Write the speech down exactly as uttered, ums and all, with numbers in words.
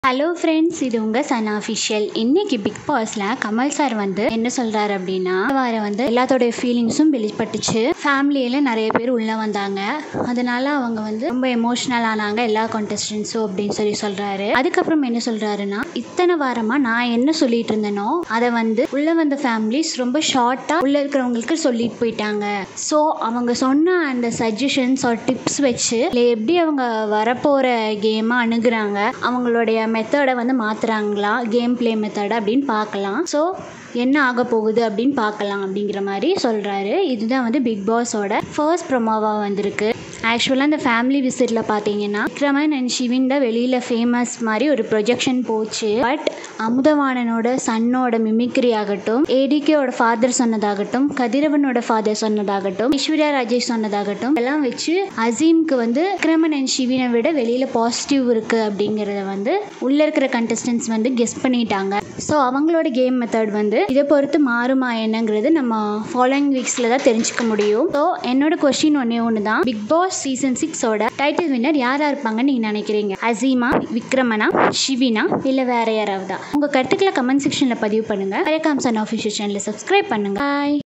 Hello friends, இது உங்கள் Sun official. இன்னைக்கு பிக் பாஸில் கமல் சார் வந்து என்ன சொல்கிறாரு அப்படின்னா, வாரம் வந்து எல்லாத்தோடைய ஃபீலிங்ஸும் வெளிப்பட்டுச்சு. ஃபேமிலியில் நிறைய பேர் உள்ளே வந்தாங்க, அதனால அவங்க வந்து ரொம்ப எமோஷ்னல் ஆனாங்க எல்லா கான்டெஸ்டன்ஸும் அப்படின்னு சொல்லி சொல்கிறாரு. அதுக்கப்புறம் என்ன சொல்கிறாருன்னா, இத்தனை வாரமாக நான் என்ன சொல்லிட்டு இருந்தேனோ அதை வந்து உள்ளே வந்த ஃபேமிலிஸ் ரொம்ப ஷார்ட்டாக உள்ளே இருக்கிறவங்களுக்கு சொல்லிட்டு போயிட்டாங்க. ஸோ அவங்க சொன்ன அந்த சஜஷன்ஸ் ஒரு டிப்ஸ் வச்சு இல்லை எப்படி அவங்க வரப்போகிற கேமாக அணுகுறாங்க, அவங்களுடைய மெத்தடை வந்து மாற்றுறாங்களா, கேம் பிளே மெத்தடை அப்படின்னு பார்க்கலாம். ஸோ என்ன ஆக போகுது அப்படின்னு பார்க்கலாம் அப்படிங்கிற மாதிரி சொல்கிறாரு. இதுதான் வந்து பிக் பாஸோட ஃபர்ஸ்ட் ப்ரொமோவாக வந்திருக்கு. ஆக்சுவலாக அந்த ஃபேமிலி விசிட்டில் பார்த்தீங்கன்னா விக்ரமன் அண்ட் ஷிவின் தான் வெளியில் ஃபேமஸ் மாதிரி ஒரு ப்ரொஜெக்ஷன் போச்சு. பட் அமுதவாணனோட சன்னோட மிமிக்ரி ஆகட்டும், ஏடிகேயோட ஃபாதர் சொன்னதாகட்டும், கதிரவனோட ஃபாதர் சொன்னதாகட்டும், ஐஸ்வர்யா ராஜேஷ் சொன்னதாகட்டும், எல்லாம் வச்சு அசீம்க்கு வந்து விக்ரமன் அண்ட் ஷிவினை விட வெளியில் பாசிட்டிவ் இருக்குது அப்படிங்கிறத வந்து உள்ளே இருக்கிற கண்டஸ்டன்ஸ் வந்து கெஸ் பண்ணிட்டாங்க. ஸோ அவங்களோட கேம் மெத்தட் வந்து இதை பொறுத்து மாறுமா என்னங்கிறது நம்ம ஃபாலோயிங் வீக்ஸில் தான் தெரிஞ்சுக்க முடியும். ஸோ என்னோட கொஸ்டின் ஒன்றே ஒன்று தான், பிக் பாஸ் சீசன் சிக்ஸோட டைட்டில் வின்னர் யாராக இருப்பாங்கன்னு நீங்கள் நினைக்கிறீங்க? அசீமா, விக்ரமனா, ஷிவினா, இல்லை வேற யாராவதா? உங்கள் கருத்துக்களை கமெண்ட் செக்ஷனில் பதிவு பண்ணுங்கள். மறக்காம சன் ஆஃபிஷியல் சேனலை சப்ஸ்கிரைப் பண்ணுங்கள். பாய்.